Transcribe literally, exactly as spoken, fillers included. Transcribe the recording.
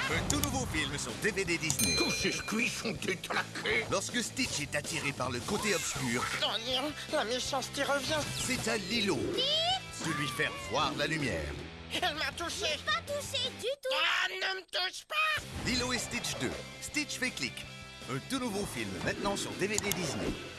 Un tout nouveau film sur D V D Disney. Tous ces squis sont détraqués. Lorsque Stitch est attiré par le côté obscur, Oh non, la méchanceté revient. c'est à Lilo de lui faire voir la lumière. Elle m'a touché. Pas touché du tout. Ah, ne me touche pas. Lilo et Stitch deux. Stitch fait clic. Un tout nouveau film maintenant sur D V D Disney.